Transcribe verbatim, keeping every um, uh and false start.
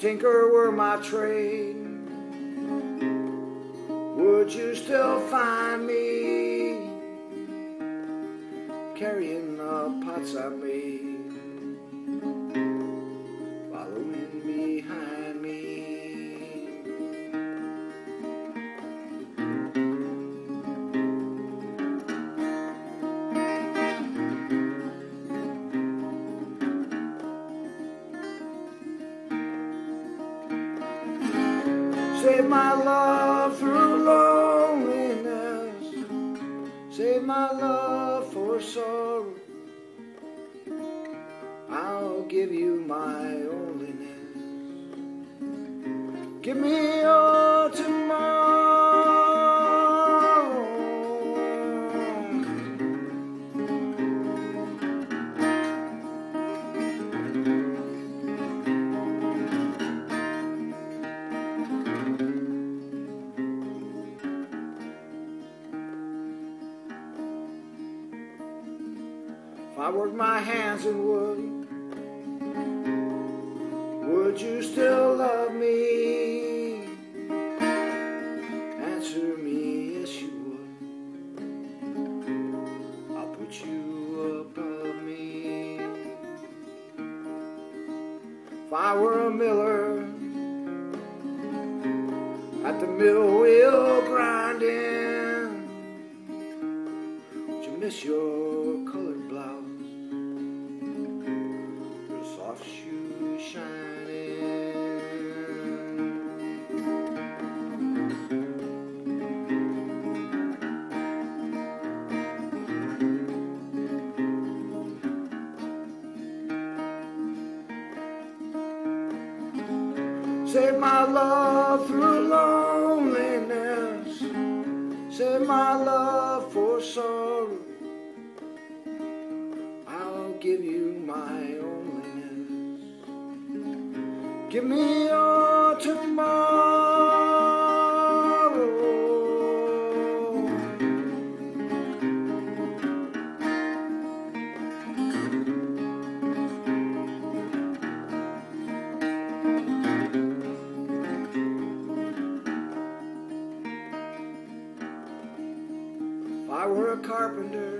tinker were my trade, would you still find me carrying the pots I made, following behind me? Save my love through loneliness, save my love for sorrow. I'll give you my loneliness. Give me your tomorrow. If I worked my hands in wood, would you still love me? Answer me, yes you would. I'll put you above me. If I were a miller at the mill wheel grinding, would you miss your colored blouse? Soft shoes shining. Save my love through loneliness, save my love for sorrow. I'll give you my loneliness. Give me your tomorrow. If I were a carpenter